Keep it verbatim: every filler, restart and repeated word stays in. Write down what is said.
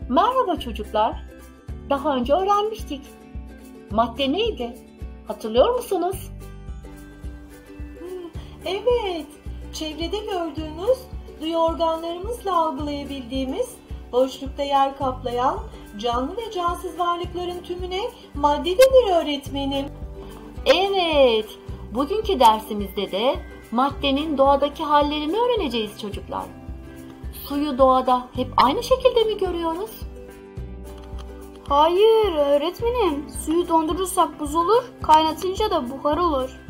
Merhaba çocuklar. Daha önce öğrenmiştik. Madde neydi? Hatırlıyor musunuz? Evet, çevrede gördüğünüz, duyu organlarımızla algılayabildiğimiz, boşlukta yer kaplayan canlı ve cansız varlıkların tümüne madde denir öğretmenim. Evet, bugünkü dersimizde de maddenin doğadaki hallerini öğreneceğiz çocuklar. Suyu doğada hep aynı şekilde mi görüyoruz? Hayır öğretmenim, suyu dondurursak buz olur, kaynatınca da buhar olur.